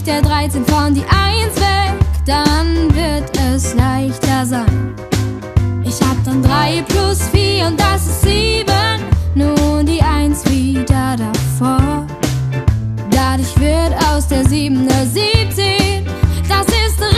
ich der 13 von die 1 weg, dann wird es leichter sein. Ich hab dann 3 plus 4 und das ist 7, nun die 1 wieder davor. Dadurch wird aus der 7 eine 17, das ist